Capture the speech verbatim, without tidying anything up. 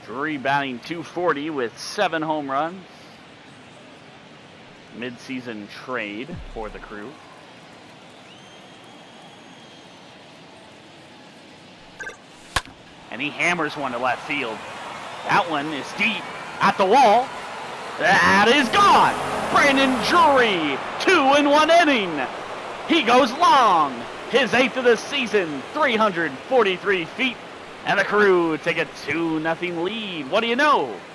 Drury batting two forty with seven home runs. Mid-season trade for the Crew. And he hammers one to left field. That one is deep at the wall. That is gone. Brandon Drury, two in one inning. He goes long. His eighth of the season, three hundred forty-three feet. And the Crew take a two nothing lead. What do you know?